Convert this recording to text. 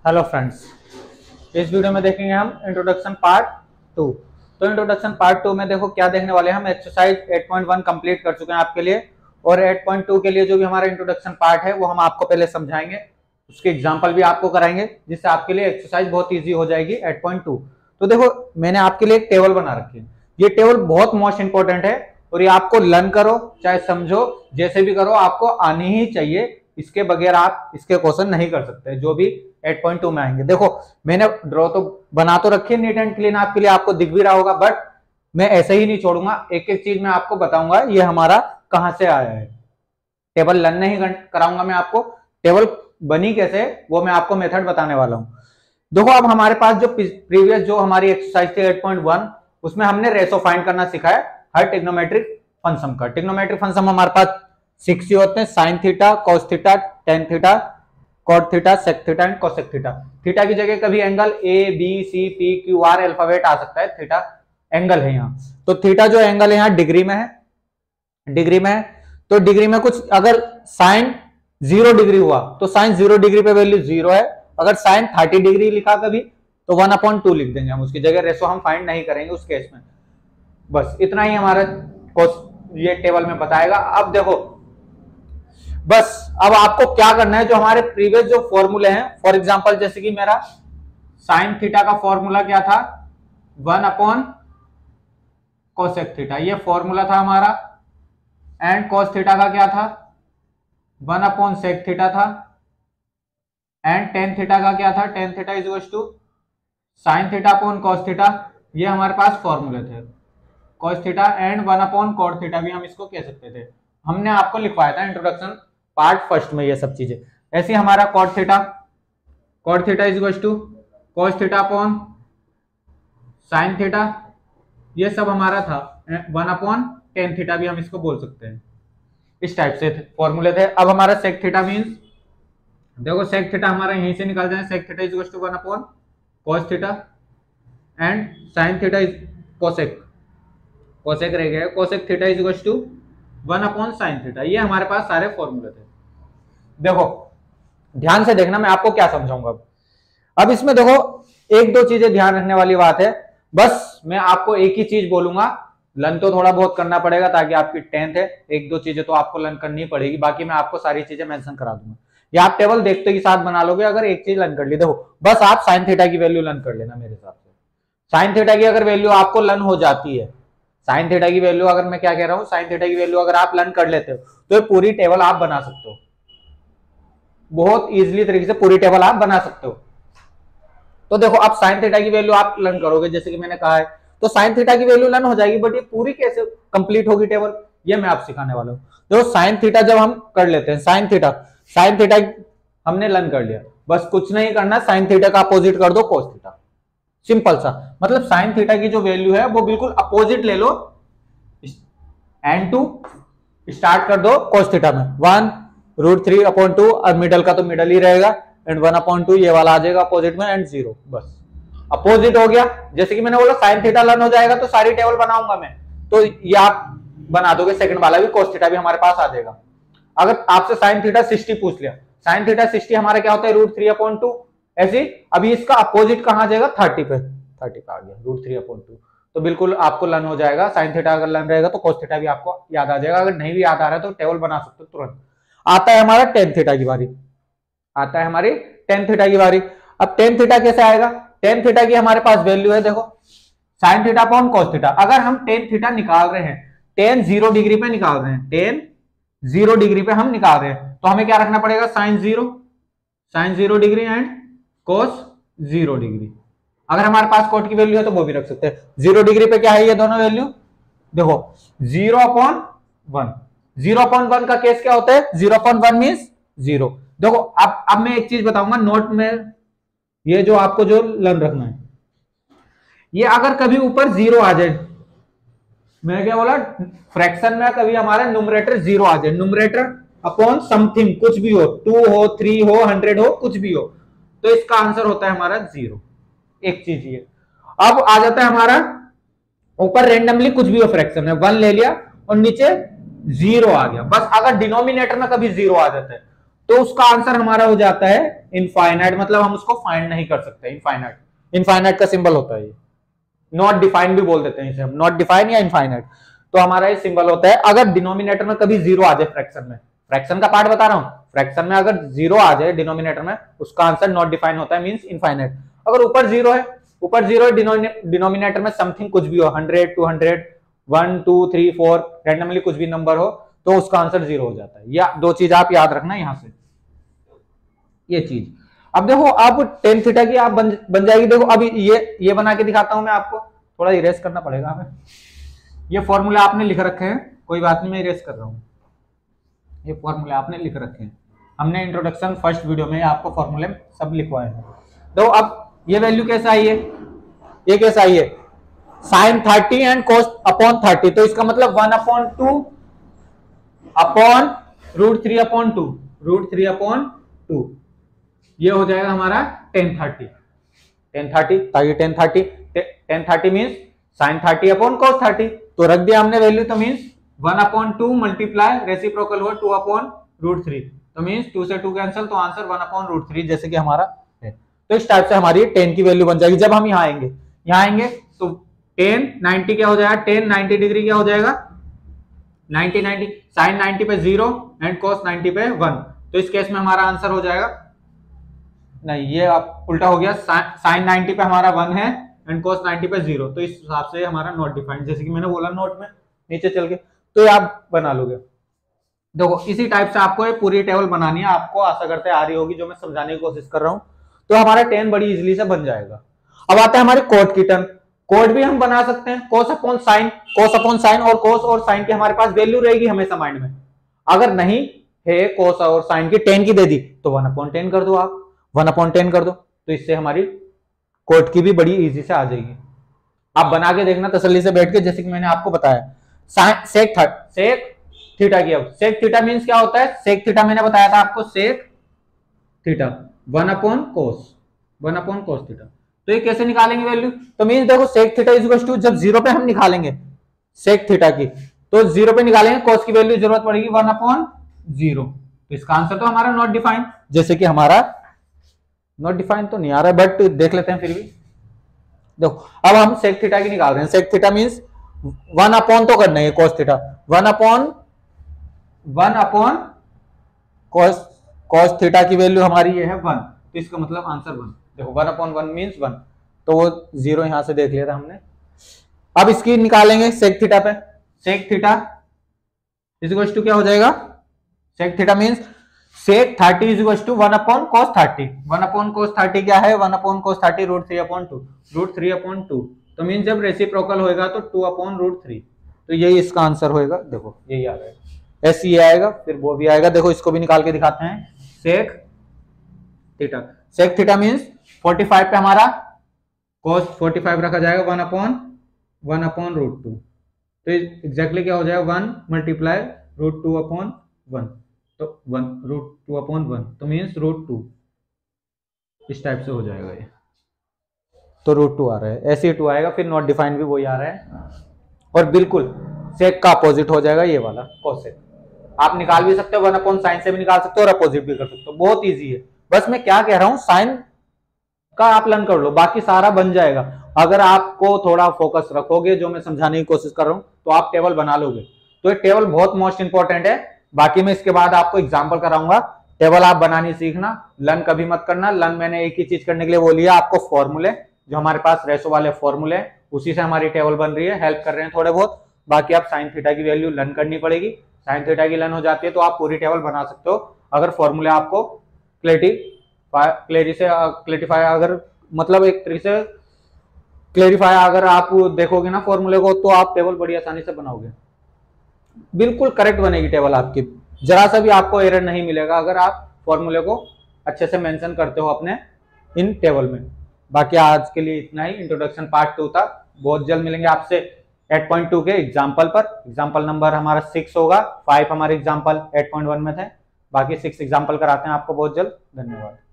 Hello friends, इस video में देखेंगे हम इंट्रोडक्शन पार्ट 2। तो इंट्रोडक्शन पार्ट 2 में देखो क्या देखने वाले हैं हम। एक्सरसाइज 8.1 कंप्लीट कर चुके हैं आपके लिए, और 8.2 के लिए जो भी हमारा इंट्रोडक्शन पार्ट है वो हम आपको पहले समझाएंगे, उसके एग्जांपल भी आपको कराएंगे, जिससे आपके लिए एक्सरसाइज बहुत ईजी हो जाएगी 8.2। तो देखो मैंने आपके लिए एक टेबल बना रखी है। ये टेबल बहुत मोस्ट इंपॉर्टेंट है और ये आपको लर्न करो चाहे समझो जैसे भी करो, आपको आनी ही चाहिए। इसके बगैर आप इसके क्वेश्चन नहीं कर सकते जो भी 8.2 में आएंगे। देखो मैंने ड्रॉ तो बना तो रखी है नीट एंड क्लीन आपके लिए, आपको दिख भी रहा होगा, बट मैं ऐसे ही नहीं छोड़ूंगा, एक एक चीज मैं आपको बताऊंगा ये हमारा कहां से आया है। टेबल लर्न नहीं कराऊंगा मैं आपको, टेबल बनी कैसे वो मैं आपको मेथड बताने वाला हूं। देखो अब हमारे पास जो प्रीवियस जो हमारी एक्सरसाइज थी 8.1, उसमें हमने रेशो फाइंड करना सीखा है हर ट्रिग्नोमेट्रिक फंक्शन का। ट्रिग्नोमेट्रिक फंक्शन हमारे पास 6 ही होते हैं, sine theta, cos theta, tan theta, cot theta, sec theta and cosec theta. Theta की जगह कभी angle A B C P Q R alphabet आ सकता है, थीटा एंगल है यहाँ। तो थीटा जो एंगल है यहाँ डिग्री में है, डिग्री में है। तो डिग्री में कुछ अगर साइन 0 डिग्री हुआ तो साइन 0 डिग्री पे वैल्यू 0 है। अगर साइन 30 डिग्री लिखा कभी तो 1/2 लिख देंगे हम, उसकी जगह रेशो हम फाइंड नहीं करेंगे उस केस में। बस इतना ही हमारा ये टेबल में बताएगा। अब देखो बस अब आपको क्या करना है, जो हमारे प्रीवियस जो फॉर्मूले हैं, फॉर एग्जांपल जैसे कि मेरा साइन थीटा का फॉर्मूला क्या था, 1/कोसेक थीटा, ये फॉर्मूला था हमारा। एंड कॉस थीटा का क्या था, 1/सेक थीटा था। एंड टेन थीटा का क्या था, tan theta is equal to sine theta upon cos theta. ये हमारे पास फॉर्मूले थे, कॉस थीटा एंड 1/कॉट थीटा भी हम इसको कह सकते थे। हमने आपको लिखवाया था इंट्रोडक्शन पार्ट फर्स्ट में ये सब चीजें। ऐसे हमारा cot theta is equal to cos theta upon sine theta, ये सब हमारा था। 1/टेन थीटा भी हम इसको बोल सकते हैं। इस टाइप से फॉर्मूले थे। अब हमारा सेक थीटा मींस, देखो सेक थीटा हमारा यहीं से निकल जाए, sec theta is equal to 1/कॉस theta and sine theta is cosec रह गया, cosec theta is equal to 1/साइन थीटा। ये हमारे पास सारे फॉर्मूले थे। देखो ध्यान से देखना मैं आपको क्या समझाऊंगा। अब इसमें देखो एक दो चीजें ध्यान रखने वाली बात है। बस मैं आपको एक ही चीज बोलूंगा, लर्न तो थोड़ा बहुत करना पड़ेगा ताकि आपकी 10th है, एक दो चीजें तो आपको लर्न करनी पड़ेगी, बाकी मैं आपको सारी चीजें मेंशन करा दूंगा। या आप टेबल देखते ही साथ बना लोगे अगर एक चीज लर्न कर ली। देखो बस आप साइन थीटा की वैल्यू लर्न कर लेना मेरे हिसाब से। साइन थीटा की अगर वैल्यू आपको लर्न हो जाती है, साइन थीटा की वैल्यू अगर मैं क्या कह रहा हूं, साइन थीटा की वैल्यू अगर आप लर्न कर लेते हो तो ये पूरी टेबल आप बना सकते हो, बहुत इजीली तरीके से पूरी टेबल आप बना सकते हो। तो देखो अब साइन थीटा की वैल्यू आप लर्न करोगे जैसे कि मैंने कहा है, तो साइन थीटा की वैल्यू लर्न हो जाएगी, बट ये पूरी कैसे कंप्लीट होगी टेबल, ये मैं आप सिखाने वाला हूं। देखो साइन थीटा जब हम कर लेते हैं, साइन थीटा हमने लर्न कर लिया, बस कुछ नहीं करना, साइन थीटा का अपोजिट कर दो कोस थीटा, सिंपल सा। मतलब साइन थीटा की जो वैल्यू है वो बिल्कुल अपोजिट ले लो, एंड टू स्टार्ट कर दो कोस थीटा में 1√3/2, और मिडल का तो मिडल ही रहेगा, एंड 1/2 ये वाला आ जाएगा अपोजिट में, एंड 0। बस अपोजिट हो गया। जैसे कि मैंने बोला साइन थीटा लर्न हो जाएगा तो सारी टेबल बनाऊंगा मैं, तो ये आप बना दोगे, सेकंड वाला भी कोस थीटा भी हमारे पास आ जाएगा। अगर आपसे साइन थीटा 60 पूछ लिया, साइन थीटा 60 हमारा क्या होता है, √3/2 ऐसे। अभी इसका अपोजिट कहां जाएगा, 30 पे आ गया √3/2, तो बिल्कुल आपको लर्न हो जाएगा। साइन थीटा अगर लर्न रहेगा तो कोस थीटा भी आपको याद आ जाएगा। अगर नहीं भी याद आ रहा है तो टेबल बना सकते हो तुरंत। आता है हमारा टेन थीटा की बारी, आता है हमारी टेन थीटा की बारी। अब टेन थीटा कैसे आएगा, टेन थीटा की हमारे पास वैल्यू है, देखो sine theta upon cos theta. अगर हम टेन थीटा निकाल रहे हैं, टेन 0 डिग्री पे निकाल रहे हैं, टेन 0 डिग्री पे हम निकाल रहे हैं, तो हमें क्या रखना पड़ेगा, sine 0 degree and cos 0 degree. अगर हमारे पास कोट की वैल्यू है तो वो भी रख सकते हैं। 0 डिग्री पे क्या है, ये दोनों वैल्यू देखो 0/1, 0/1 का केस क्या होता है, 0/1 मींस 0। देखो अब मैं एक चीज बताऊंगा नोट में, ये जो आपको जो लर्न रखना है, ये अगर कभी ऊपर 0 आ जाए, मैं क्या बोला, फ्रैक्शन में कभी हमारा न्यूमरेटर 0 आ जाए, न्यूमरेटर अपॉन समथिंग कुछ भी हो, 2 हो 3 हो 100 हो कुछ भी हो, तो इसका आंसर होता है हमारा 0। एक चीज ये अब आ जाता है हमारा, ऊपर रेंडमली कुछ भी हो फ्रैक्शन में, 1 ले लिया और नीचे 0 आ गया, बस अगर डिनोमिनेटर में कभी 0 आ जाता है तो उसका आंसर हमारा हो जाता है इनफाइनाइट, मतलब हम उसको फाइंड नहीं कर सकते। इनफाइनाइट, इनफाइनाइट का सिंबल होता है ये, नॉट डिफाइंड भी बोल देते हैं इसे हम, नॉट डिफाइन या इनफाइनाइट। तो हमारा ये सिंबल होता है अगर डिनोमिनेटर में कभी जीरो आ जाए, फ्रैक्शन में, फ्रैक्शन का पार्ट बता रहा हूं, फ्रैक्शन में अगर जीरो आ जाए डिनोमिनेटर में, उसका आंसर नॉट डिफाइन होता है, मींस इनफाइनाइट। अगर ऊपर जीरो है, ऊपर जीरो डिनोमिनेटर में समथिंग कुछ भी हो, 100, 200, 1, 2, 3, 4 रैंडमली कुछ भी नंबर हो, तो उसका आंसर जीरो हो जाता है। या दो चीज आप याद रखना यहां से, ये चीज। अब देखो अब टेन थीटा की आप बन जाएगी। देखो अभी ये बना के दिखाता हूं मैं आपको, थोड़ा इरेज करना पड़ेगा हमें। ये फॉर्मूला आपने लिख रखे हैं, कोई बात नहीं, मैं इरेज कर रहा हूं। ये फॉर्मूला आपने लिख रखे हैं, हमने इंट्रोडक्शन फर्स्ट वीडियो में आपको फॉर्मूले सब लिखवाए हैं। तो अब ये वैल्यू कैसा आई है, ये कैसा आई है, साइन 30 एंड कोस अपॉन 30, तो इसका मतलब 1/2 अपॉन √3/2, √3/2, ये हो जाएगा हमारा tan 30, ताकि tan 30 means sine 30 upon cos 30, तो रख दिया हमने वैल्यू, तो मीन्स 1/2 मल्टीप्लाई रेसिप्रोकल हुआ 2/√3, तो मीन्स 2 से 2 कैंसिल, तो आंसर 1/√3 जैसे कि हमारा है। तो इस टाइप से हमारी tan की वैल्यू बन जाएगी। जब हम यहाँ आएंगे तो tan 90 क्या हो जाएगा, tan 90 डिग्री क्या हो जाएगा, 90 साइन 90 पे 0 एंड cos 90 पे 1, तो इस केस में हमारा आंसर हो जाएगा, नहीं ये आप उल्टा हो गया, साइन 90 पे हमारा 1 है एंड cos 90 पे 0, तो इस हिसाब से हमारा नॉट डिफाइंड, जैसे कि मैंने बोला नोट में नीचे चल के, तो ये आप बना लोगे। देखो इसी टाइप से आपको ये पूरी टेबल बनानी है, आपको आशा करते आ रही होगी जो मैं समझाने की कोशिश कर रहा हूं, तो हमारा tan बड़ी इजीली से बन जाएगा। अब आता है हमारे कोट की टर्म, कोट भी हम बना सकते हैं, cos अपॉन साइन, और cos और साइन की हमारे पास वैल्यू रहेगी हमेशा माइंड में। अगर नहीं है cos और साइन की, tan की दे दी तो 1/10 कर दो, आप 1/10 कर दो, तो इससे हमारी कोट की भी बड़ी इजी से आ जाएगी। आप बना के देखना तसल्ली से बैठ के, जैसे कि मैंने आपको बताया। सेक थीटा की, अब सेक थीटा मींस क्या होता है, सेक थीटा मैंने बताया था आपको, सेक थीटा 1/cos थीटा। तो ये कैसे निकालेंगे वैल्यू, तो मींस देखो sec theta is equal to, जब 0 पे हम निकालेंगे सेक थीटा की, तो 0 पे निकालेंगे, cos की वैल्यू जरूरत पड़ेगी 1/0, तो इसका आंसर तो हमारा नॉट डिफाइंड, जैसे कि हमारा नॉट डिफाइंड तो नहीं आ रहा है, बट देख लेते हैं फिर भी। देखो अब हम सेक थीटा की निकाल रहे हैं, सेक थीटा मींस 1/, तो करना है cos थीटा, 1/, cos थीटा की वैल्यू हमारी ये है 1, तो इसका मतलब आंसर 1। देखो 1/1 मींस 1, तो वो 0 यहां से देख लिया था हमने। अब इसकी निकालेंगे सेक थीटा पे, sec theta is equal to क्या हो जाएगा, sec theta means sec 30 is equal to 1/cos 30, 1/cos 30 क्या है, 1/cos 30 √3/2, तो मींस जब रेसिप्रोकल होएगा तो 2/√3, तो यही इसका आंसर होएगा। देखो यही आ जाएगा, ऐसे ये आएगा, फिर वो भी आएगा। देखो इसको भी निकाल के दिखाते हैं, सेक थीटा मींस 45 पे हमारा cos 45 रखा जाएगा 1/√2, तो एग्जैक्टली क्या हो जाएगा 1 मल्टीप्लाई √2/1, तो 1 √2/1, तो मींस √2, इस टाइप से हो जाएगा ये, तो √2 आ रहा है, ऐसे ही 2 आएगा, फिर नॉट डिफाइंड भी वही आ रहा है, और बिल्कुल सेक का अपोजिट हो जाएगा ये वाला कोसेक। आप निकाल भी सकते हो 1/sin से भी निकाल सकते हो और अपोजिट भी कर सकते हो, बहुत इजी है। बस मैं क्या कह रहा हूं, साइन का आप लर्न कर लो, बाकी सारा बन जाएगा। अगर आपको थोड़ा फोकस रखोगे जो मैं समझाने की कोशिश कर रहा हूं, तो आप टेबल बना लोगे। तो ये टेबल बहुत मोस्ट इंपॉर्टेंट है। बाकी मैं इसके बाद आपको एग्जाम्पल कराऊंगा, टेबल आप बनानी सीखना, लर्न कभी मत करना। लर्न मैंने एक ही चीज करने के लिए बोली है आपको, फॉर्मूले जो हमारे पास रेशो वाले फॉर्मूले, उसी से हमारी टेबल बन रही है, हेल्प कर रहे हैं थोड़े बहुत। बाकी आप साइन थीटा की वैल्यू लर्न करनी पड़ेगी, साइन थीटा की लर्न हो जाती है तो आप पूरी टेबल बना सकते हो, अगर फॉर्मूले आपको क्लेरिफाई अगर मतलब एक तरीके से क्लेरिफाई अगर आप देखोगे ना फॉर्मूले को, तो आप टेबल बड़ी आसानी से बनाओगे, बिल्कुल करेक्ट बनेगी टेबल आपकी, जरा सा भी आपको एरर नहीं मिलेगा अगर आप फॉर्मूले को अच्छे से मेंशन करते हो अपने इन टेबल में। बाकी आज के लिए इतना ही, इंट्रोडक्शन पार्ट 2 था। बहुत जल्द मिलेंगे आपसे 8.2 के एग्जाम्पल पर। एग्जाम्पल नंबर हमारा 6 होगा, 5 हमारे एग्जाम्पल 8.1 में थे, बाकी 6 एग्जाम्पल कराते हैं आपको बहुत जल्द। धन्यवाद।